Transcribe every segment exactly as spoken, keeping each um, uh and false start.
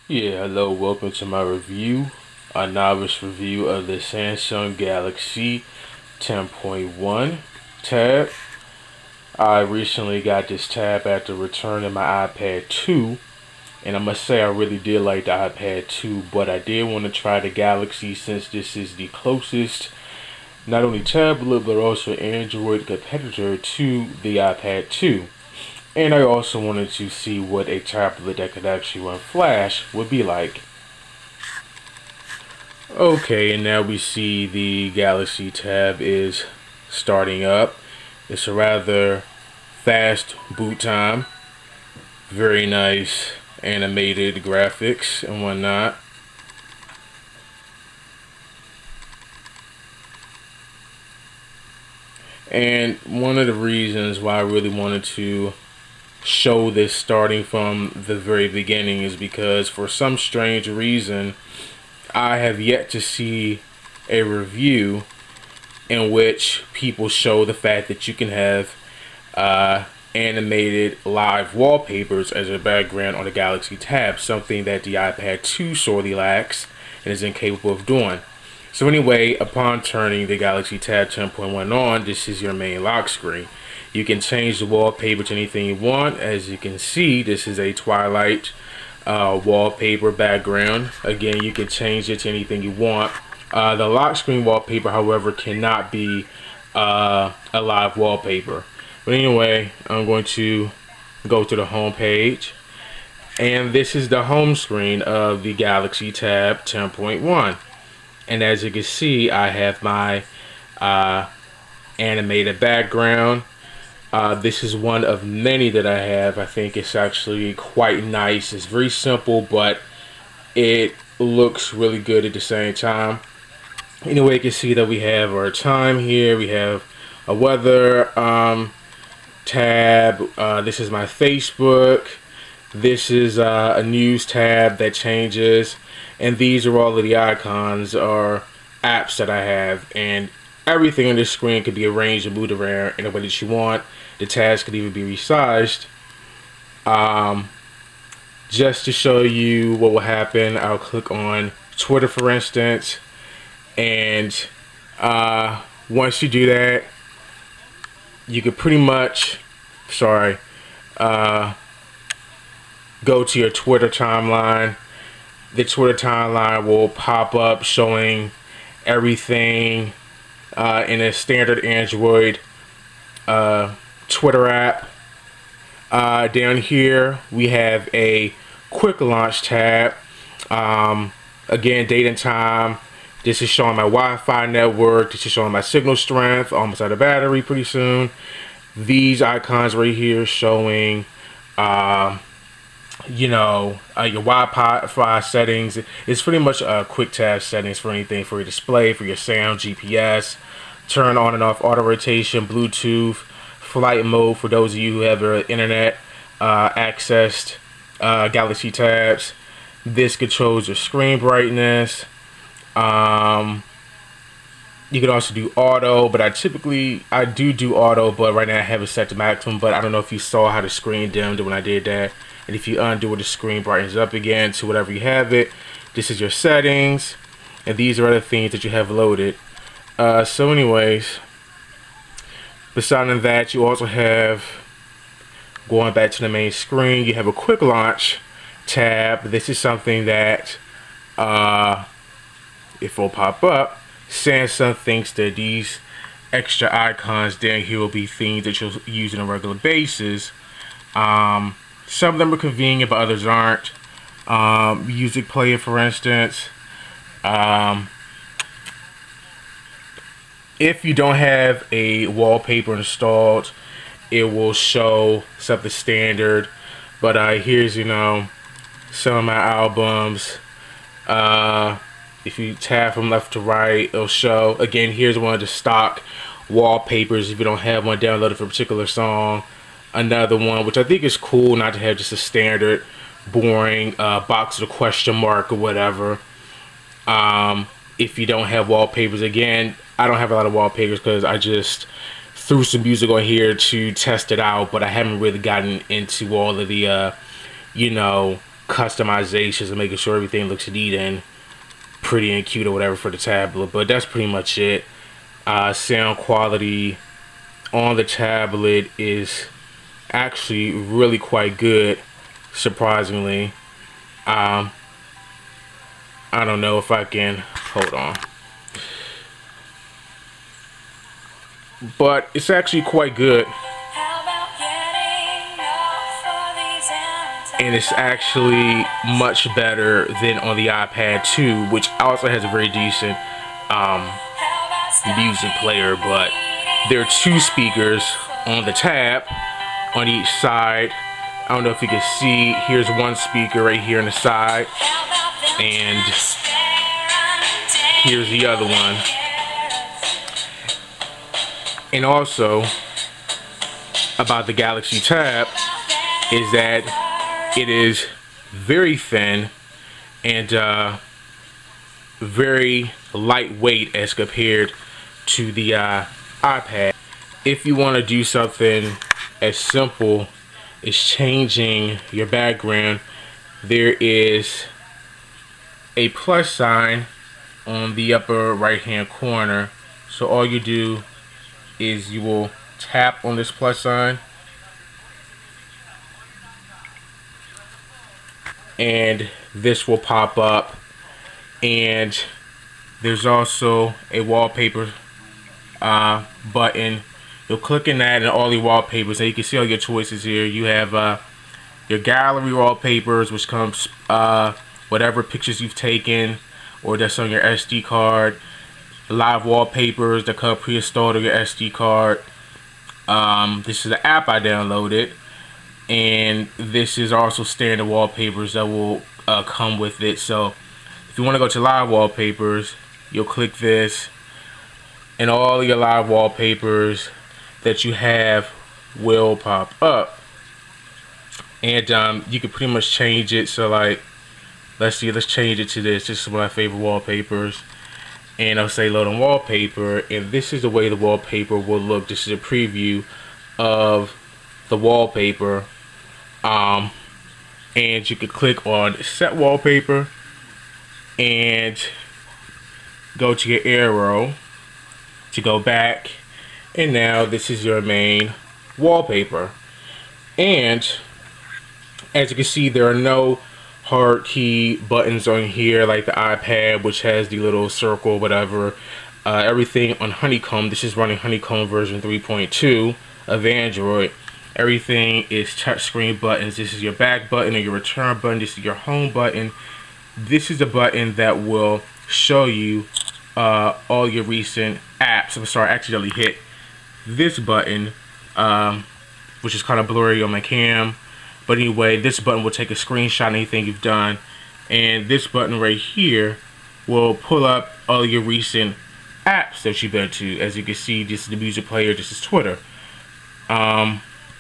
Yeah, hello, welcome to my review, a novice review of the Samsung Galaxy ten point one tab. I recently got this tab after returning my iPad two, and I must say I really did like the iPad two, but I did want to try the Galaxy since this is the closest, not only tablet, but also Android competitor to the iPad two. And I also wanted to see what a tablet that could actually run Flash would be like. Okay, and now we see the Galaxy tab is starting up. It's a rather fast boot time. Very nice animated graphics and whatnot. And one of the reasons why I really wanted to show this starting from the very beginning is because for some strange reason I have yet to see a review in which people show the fact that you can have uh, animated live wallpapers as a background on the Galaxy Tab, something that the iPad two sorely lacks and is incapable of doing. So anyway, upon turning the Galaxy Tab ten point one on, this is your main lock screen. You can change the wallpaper to anything you want. As you can see, this is a Twilight uh, wallpaper background. Again, you can change it to anything you want. Uh, the lock screen wallpaper, however, cannot be uh, a live wallpaper. But anyway, I'm going to go to the home page. And this is the home screen of the Galaxy Tab ten point one. And as you can see, I have my uh, animated background. Uh, this is one of many that I have. I think it's actually quite nice. It's very simple, but it looks really good at the same time. Anyway, you can see that we have our time here. We have a weather um, tab. Uh, this is my Facebook. This is uh, a news tab that changes. And these are all of the icons or apps that I have. And everything on this screen could be arranged and moved around in a way that you want. The tabs could even be resized. Um, just to show you what will happen, I'll click on Twitter, for instance. And uh, once you do that, you could pretty much, sorry, uh, go to your Twitter timeline. The Twitter timeline will pop up showing everything uh, in a standard Android uh, Twitter app. Uh, down here we have a quick launch tab. Um, again, date and time. This is showing my Wi-Fi network. This is showing my signal strength. Almost out of battery pretty soon. These icons right here showing uh, you know, uh, your Wi-Fi settings. It's pretty much uh, quick tab settings for anything, for your display, for your sound, G P S, turn on and off auto rotation, Bluetooth, flight mode for those of you who have your internet uh, accessed uh, Galaxy tabs. This controls your screen brightness. Um, you can also do auto, but I typically, I do do auto, but right now I have it set to maximum, but I don't know if you saw how the screen dimmed when I did that. And if you undo it, the screen brightens up again to whatever you have it. This is your settings, and these are other things that you have loaded. Uh, so anyways, besides that, you also have, going back to the main screen, you have a quick launch tab. This is something that, uh, if it'll pop up, Samsung thinks that these extra icons down here will be things that you'll use on a regular basis. Um, some of them are convenient, but others aren't. Um, music player, for instance. Um, if you don't have a wallpaper installed, it will show something standard. But uh, here's, you know, some of my albums. Uh, if you tap from left to right, it'll show. Again, here's one of the stock wallpapers if you don't have one downloaded for a particular song. Another one, which I think is cool, not to have just a standard, boring uh, box with a question mark or whatever. Um, if you don't have wallpapers, again, I don't have a lot of wallpapers because I just threw some music on here to test it out, but I haven't really gotten into all of the, uh, you know, customizations and making sure everything looks neat and pretty and cute or whatever for the tablet. But that's pretty much it. Uh, sound quality on the tablet is actually really quite good, surprisingly. um, I don't know if I can hold on, but it's actually quite good, and it's actually much better than on the iPad two, which also has a very decent um, music player. But there are two speakers on the tab on each side. I don't know if you can see, here's one speaker right here on the side, and here's the other one. And also about the Galaxy Tab is that it is very thin and uh, very lightweight as compared to the uh, iPad. If you want to do something as simple as changing your background, there is a plus sign on the upper right hand corner. So all you do is you will tap on this plus sign, and this will pop up. And there's also a wallpaper uh, button. You'll click in that and all your wallpapers, and you can see all your choices here. You have uh, your gallery wallpapers, which comes uh, whatever pictures you've taken or that's on your S D card. Live wallpapers that come pre-installed on your S D card. Um, this is the app I downloaded, and this is also standard wallpapers that will uh, come with it. So if you want to go to live wallpapers, you'll click this, and all your live wallpapers that you have will pop up. And um, you can pretty much change it. So like, let's see, let's change it to this. This is one of my favorite wallpapers. And I'll say load on wallpaper, and this is the way the wallpaper will look. This is a preview of the wallpaper. Um, and you can click on set wallpaper and go to your arrow to go back, and now this is your main wallpaper. And as you can see, there are no hard key buttons on here like the iPad, which has the little circle, whatever. Uh, everything on Honeycomb, this is running Honeycomb version three point two of Android. Everything is touchscreen buttons. This is your back button or your return button. This is your home button. This is a button that will show you uh, all your recent apps. I'm sorry, I accidentally hit this button, um, which is kind of blurry on my cam. But anyway, this button will take a screenshot of anything you've done. And this button right here will pull up all your recent apps that you've been to. As you can see, this is the music player, this is Twitter. Um,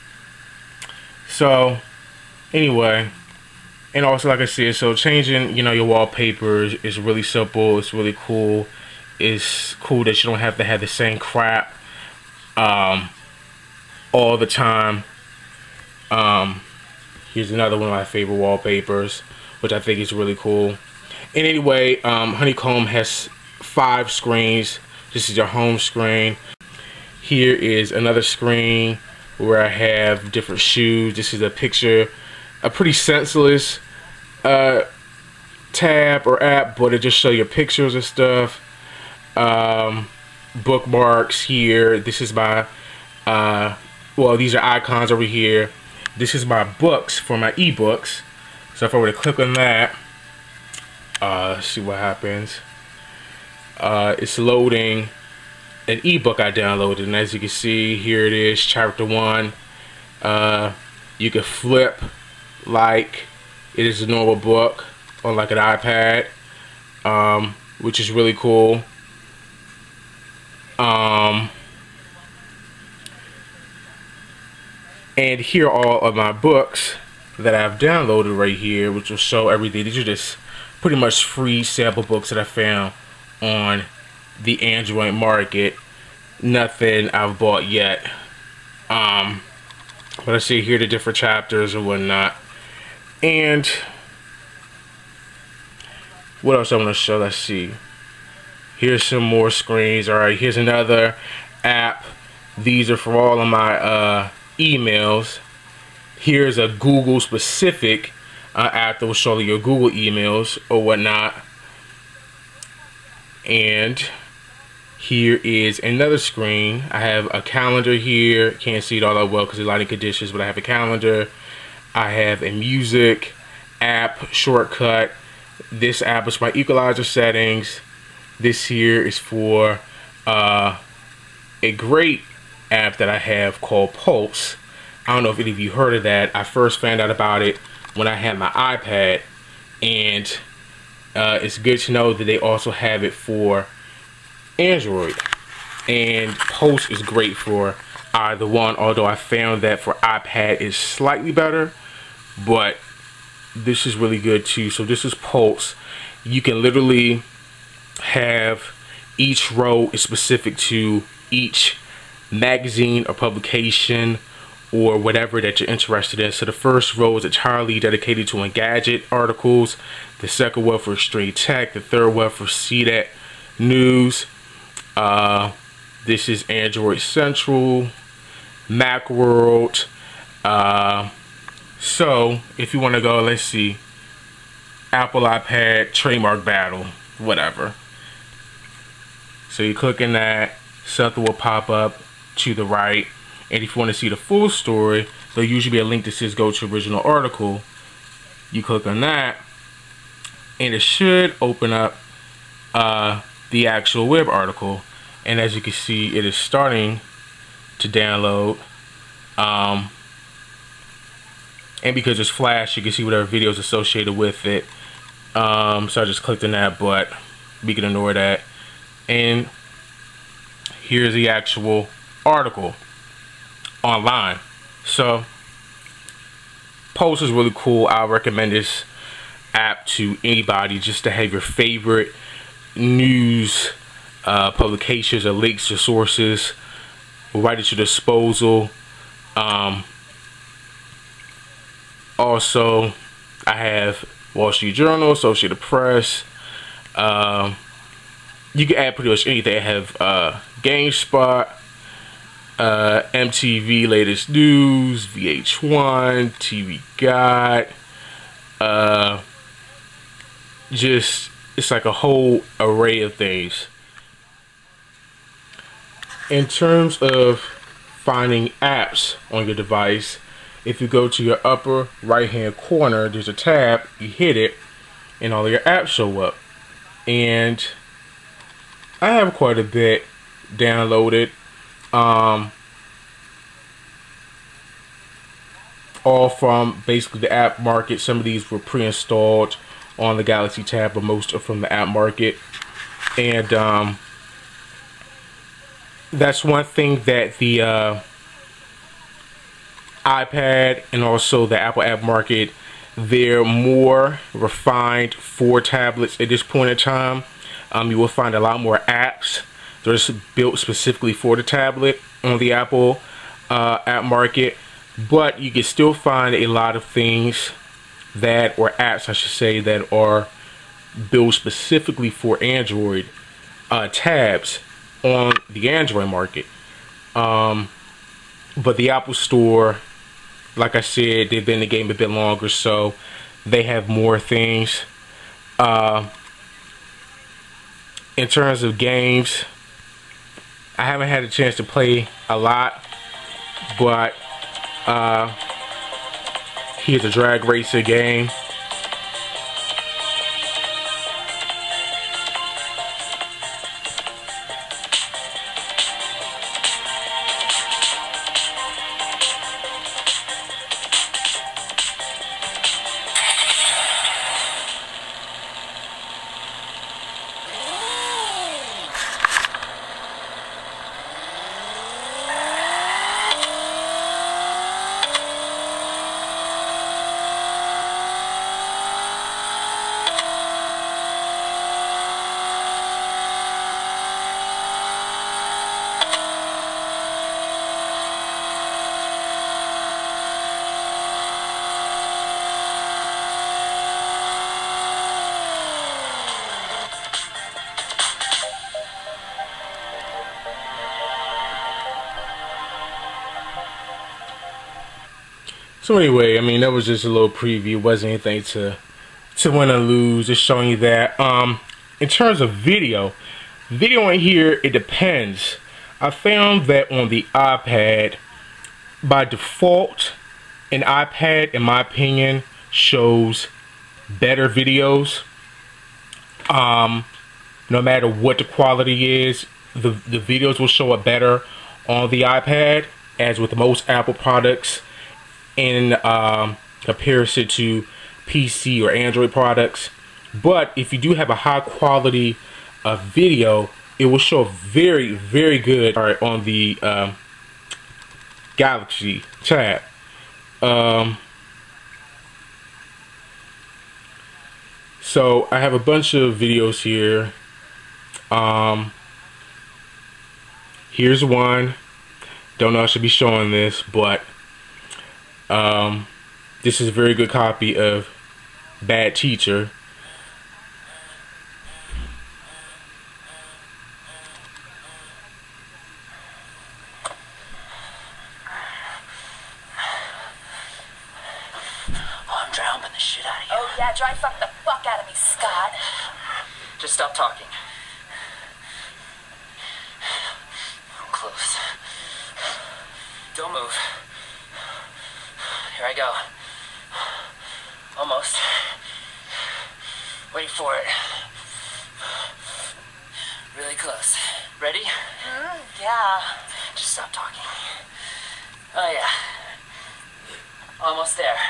so, anyway, and also like I said, so changing, you know, your wallpapers is really simple. It's really cool. It's cool that you don't have to have the same crap um, all the time. Um, Here's another one of my favorite wallpapers, which I think is really cool. And anyway, um, Honeycomb has five screens. This is your home screen. Here is another screen where I have different shoes. This is a picture, a pretty senseless uh, tab or app, but it just shows you pictures and stuff. Um, bookmarks here. This is my, uh, well, these are icons over here. This is my books for my ebooks. So if I were to click on that, uh, see what happens. Uh, it's loading an ebook I downloaded, and as you can see, here it is, chapter one. Uh, you can flip like it is a normal book on like an iPad, um, which is really cool. Um, And here are all of my books that I've downloaded right here, which will show everything. These are just pretty much free sample books that I found on the Android market. Nothing I've bought yet. Um, but I see here the different chapters and whatnot. And what else I want to show? Let's see. Here's some more screens. All right, here's another app. These are for all of my uh, emails. Here's a Google specific uh, app that will show you your Google emails or whatnot. And here is another screen. I have a calendar here. Can't see it all that well because of lighting conditions, but I have a calendar. I have a music app shortcut. This app is my equalizer settings. This here is for uh, a great app that I have called Pulse. I don't know if any of you heard of that. I first found out about it when I had my iPad, and uh, it's good to know that they also have it for Android. And Pulse is great for either one, although I found that for iPad is slightly better, but this is really good too. So this is Pulse. You can literally have each row is specific to each magazine or publication or whatever that you're interested in. So the first row is entirely dedicated to Engadget articles, the second one for Extreme Tech, the third one for C net News. Uh, this is Android Central, Macworld. Uh, so if you want to go, let's see, Apple iPad trademark battle, whatever. So you click in that, something will pop up to the right. And if you want to see the full story, there'll usually be a link that says go to original article. You click on that, and it should open up uh, the actual web article. And as you can see, it is starting to download. Um, and because it's Flash, you can see whatever videos associated with it. Um, so I just clicked on that, but we can ignore that. And here's the actual article online. So Pulse is really cool. I recommend this app to anybody just to have your favorite news uh, publications or links or sources right at your disposal. Um, also, I have Wall Street Journal, Associated Press. Um, you can add pretty much anything. I have uh, GameSpot, uh, M T V Latest News, V H one, T V Guide. Uh, just, it's like a whole array of things. In terms of finding apps on your device, if you go to your upper right hand corner, there's a tab, you hit it, and all of your apps show up. And I have quite a bit downloaded, um, all from basically the app market. Some of these were pre-installed on the Galaxy tab, but most are from the app market. And um, that's one thing that the uh, iPad and also the Apple app market, they're more refined for tablets at this point in time. Um, you will find a lot more apps that are built specifically for the tablet on the Apple uh, app market, but you can still find a lot of things that, or apps I should say, that are built specifically for Android uh, tabs on the Android market. Um, but the Apple Store, like I said, they've been in the game a bit longer, so they have more things. Uh, in terms of games, I haven't had a chance to play a lot, but uh, here's a drag racer game. So anyway, I mean, that was just a little preview. It wasn't anything to to win or lose. Just showing you that. Um, in terms of video, video in here, it depends. I found that on the iPad, by default, an iPad, in my opinion, shows better videos. Um, no matter what the quality is, the the videos will show up better on the iPad, as with most Apple products, in um, comparison to P C or Android products. But if you do have a high quality of video, it will show very, very good on the um, Galaxy Tab. Um, so I have a bunch of videos here. Um, here's one. Don't know I should be showing this, but um, this is a very good copy of Bad Teacher. Oh, I'm drowning the shit out of you. Oh yeah, dry fuck the fuck out of me, Scott. Just stop talking. I'm close. Don't move. Here I go. Almost. Wait for it. Really close. Ready? Mm, yeah. Just stop talking. Oh yeah. Almost there.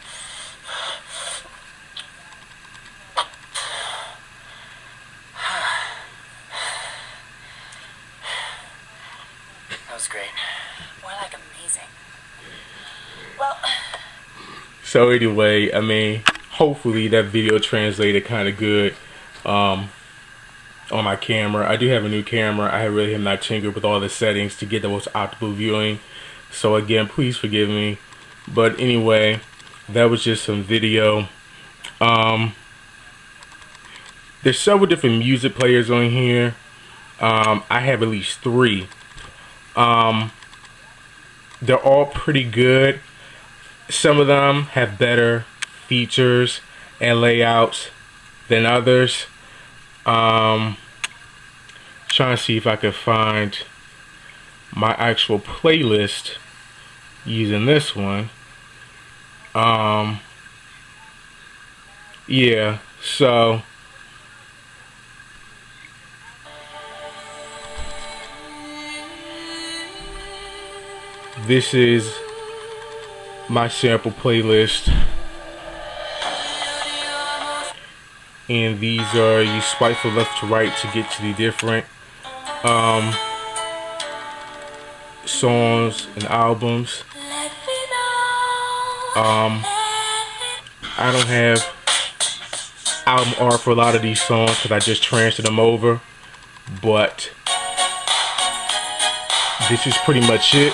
That was great. More like amazing. Well, So anyway, I mean, hopefully that video translated kind of good um, on my camera. I do have a new camera. I really have not tinkered with all the settings to get the most optimal viewing. So again, please forgive me. But anyway, that was just some video. Um, there's several different music players on here. Um, I have at least three. Um, they're all pretty good. Some of them have better features and layouts than others. Um, trying to see if I can find my actual playlist using this one. Um, yeah, so this is my sample playlist, and these are, you swipe from left to right to get to the different um, songs and albums. Um, I don't have album art for a lot of these songs because I just transferred them over, but this is pretty much it.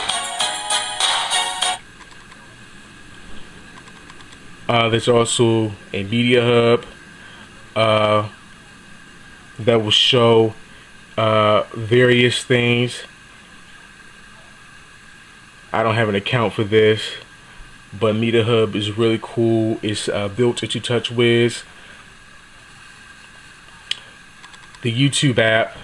Uh, there's also a media hub uh, that will show uh, various things. I don't have an account for this, but Media Hub is really cool. It's uh, built into TouchWiz. The YouTube app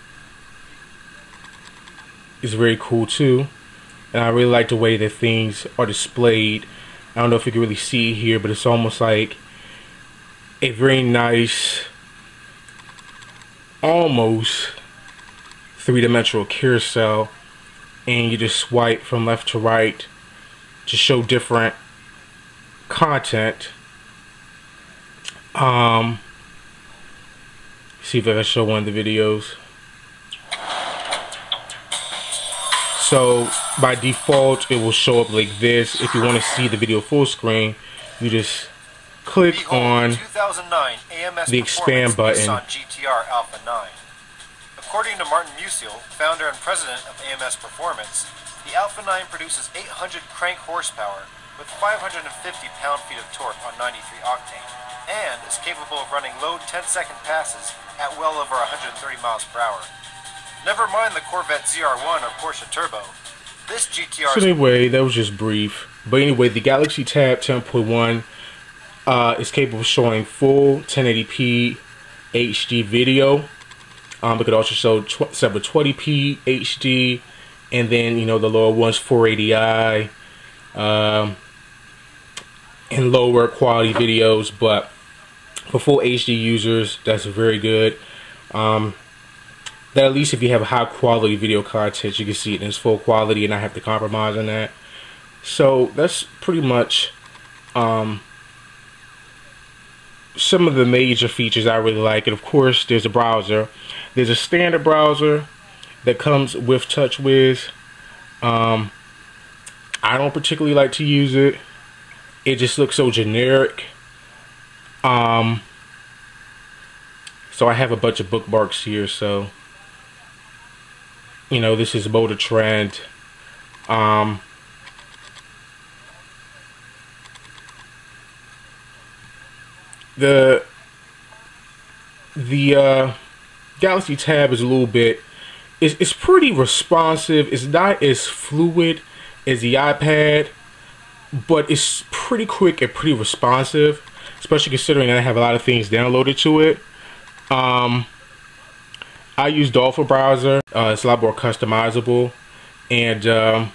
is very cool too, and I really like the way that things are displayed. I don't know if you can really see it here, but it's almost like a very nice, almost three-dimensional carousel, and you just swipe from left to right to show different content. Um, see if I can show one of the videos. So by default, it will show up like this. If you want to see the video full screen, you just click on the expand button. G T R Alpha nine. According to Martin Musial, founder and president of A M S Performance, the Alpha nine produces eight hundred crank horsepower with five hundred fifty pound-feet of torque on ninety-three octane, and is capable of running low ten second passes at well over one hundred thirty miles per hour. Never mind the Corvette Z R one or Porsche Turbo. This G T R So anyway, that was just brief. But anyway, the Galaxy Tab ten point one uh, is capable of showing full ten eighty p H D video. Um, it could also show seven twenty p H D, and then you know the lower ones four eighty i, um, and lower quality videos. But for full H D users, that's very good. Um, that at least if you have high quality video content, you can see it in its full quality and not have to compromise on that. So that's pretty much um, some of the major features I really like. And of course, there's a browser. There's a standard browser that comes with TouchWiz. Um, I don't particularly like to use it. It just looks so generic. Um, so I have a bunch of bookmarks here. So, you know, this is Motor Trend. Um, the the uh, Galaxy Tab is a little bit, it's, it's pretty responsive. It's not as fluid as the iPad, but it's pretty quick and pretty responsive, especially considering that I have a lot of things downloaded to it. Um, I use Dolphin Browser. Uh, it's a lot more customizable, and um,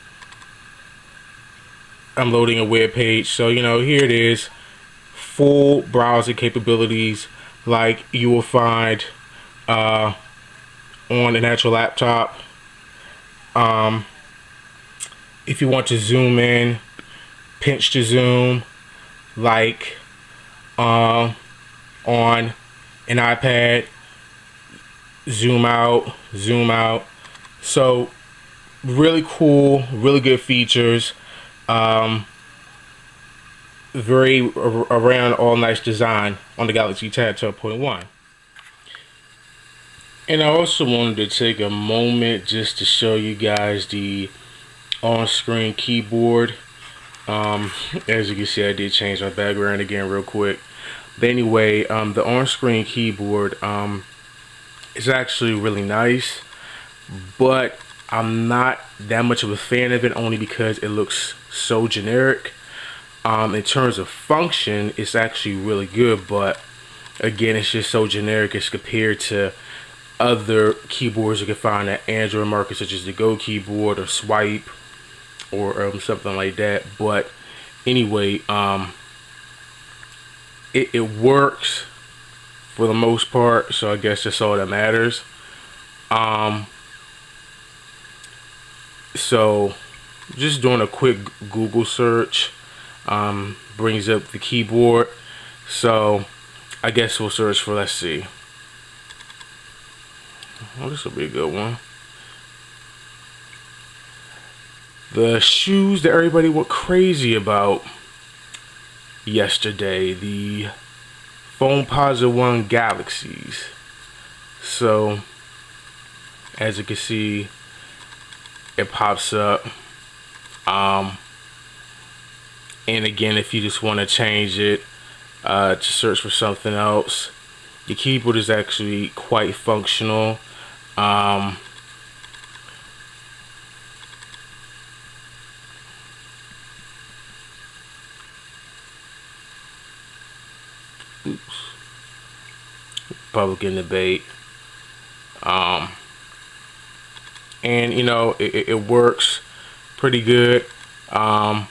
I'm loading a web page. So you know, here it is, full browser capabilities like you will find uh, on an actual laptop. Um, if you want to zoom in, pinch to zoom, like uh, on an iPad, zoom out, zoom out. So really cool, really good features. Um, very ar around all nice design on the Galaxy Tab ten point one. And I also wanted to take a moment just to show you guys the on-screen keyboard. Um, as you can see, I did change my background again real quick. But anyway, um, the on-screen keyboard um, is actually really nice, but I'm not that much of a fan of it, only because it looks so generic. Um, in terms of function, it's actually really good, but again, it's just so generic as compared to other keyboards you can find at Android market, such as the Go keyboard or Swipe or um, something like that. But anyway, um, it, it works for the most part, so I guess that's all that matters. Um, so just doing a quick Google search um, brings up the keyboard. So I guess we'll search for, let's see. Oh, this will be a good one. The shoes that everybody went crazy about yesterday, the Foamposite one Galaxies. So as you can see, it pops up. Um, and again, if you just want to change it uh, to search for something else, the keyboard is actually quite functional. Um, oops. Republican debate. Um, and you know, it, it works pretty good. Um,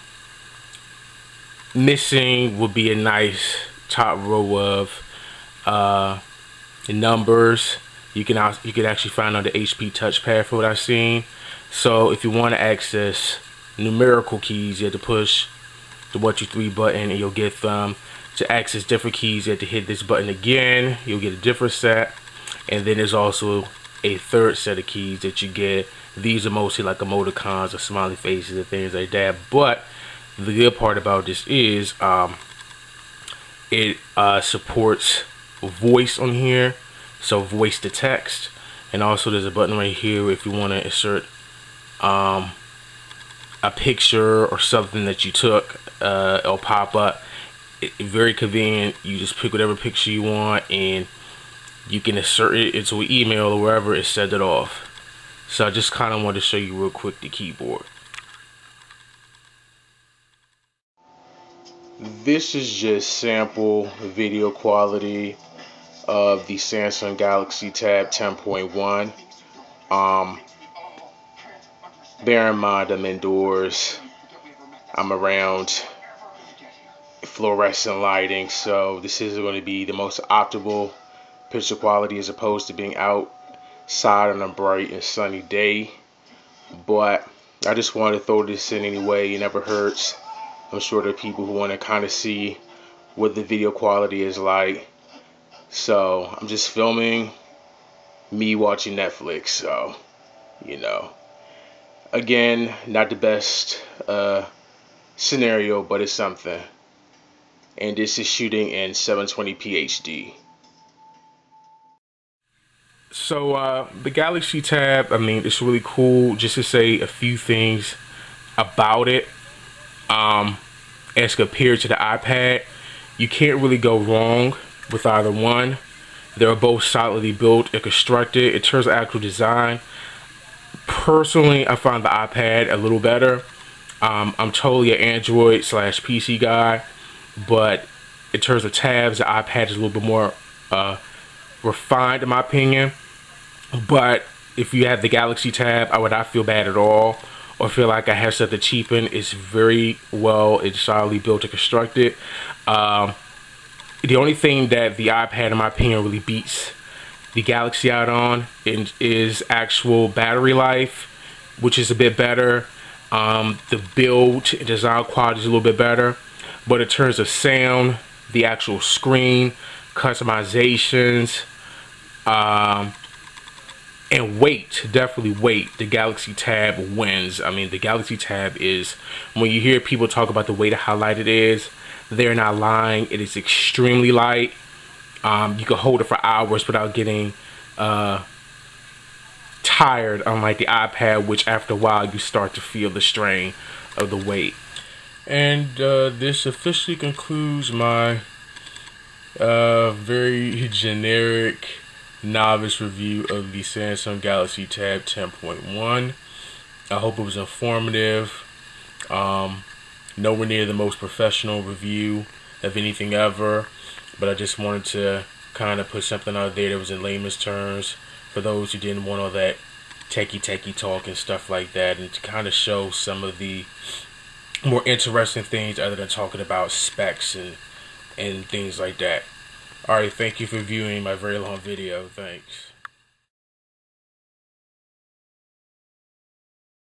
missing would be a nice top row of uh, numbers. You can also, you can actually find on the H P touchpad for what I've seen. So if you want to access numerical keys, you have to push the one two three button and you'll get them. To access different keys, you have to hit this button again. You'll get a different set. And then there's also a third set of keys that you get. These are mostly like emoticons or smiley faces and things like that. But the good part about this is um, it uh, supports voice on here. So voice to text, and also there's a button right here if you want to insert um, a picture or something that you took. Uh, it'll pop up. It, very convenient. You just pick whatever picture you want and you can insert it into an email or wherever it set it off. So I just kind of wanted to show you real quick the keyboard. This is just sample video quality of the Samsung Galaxy Tab ten point one. Um, bear in mind I'm indoors. I'm around fluorescent lighting, so this isn't going to be the most optimal picture quality as opposed to being outside on a bright and sunny day. But I just wanted to throw this in anyway. It never hurts. I'm sure there are people who want to kind of see what the video quality is like. So I'm just filming me watching Netflix. So, you know, again, not the best uh, scenario, but it's something. And this is shooting in seven twenty p H D. So uh, the Galaxy Tab, I mean, it's really cool. Just to say a few things about it. Um, as compared to the iPad, you can't really go wrong with either one. They're both solidly built and constructed. In terms of actual design, personally, I find the iPad a little better. Um, I'm totally an Android slash P C guy, but in terms of tabs, the iPad is a little bit more uh, refined in my opinion. But if you have the Galaxy Tab, I would not feel bad at all, or feel like I have something cheapened. It's very well, it's solidly built and constructed. Um, the only thing that the iPad, in my opinion, really beats the Galaxy out on is actual battery life, which is a bit better. Um, the build and design quality is a little bit better. But in terms of sound, the actual screen, customizations, um, and weight, definitely weight, the Galaxy Tab wins. I mean, the Galaxy Tab is, when you hear people talk about the weight of how light it is, they're not lying. It is extremely light. Um, you can hold it for hours without getting uh, tired, unlike the iPad, which after a while you start to feel the strain of the weight. And uh, this officially concludes my uh, very generic novice review of the Samsung Galaxy Tab ten point one. I hope it was informative. Um, nowhere near the most professional review of anything ever, but I just wanted to kind of put something out there that was in layman's terms for those who didn't want all that techie techie talk and stuff like that, and to kind of show some of the more interesting things other than talking about specs and and things like that. Alright, thank you for viewing my very long video. Thanks.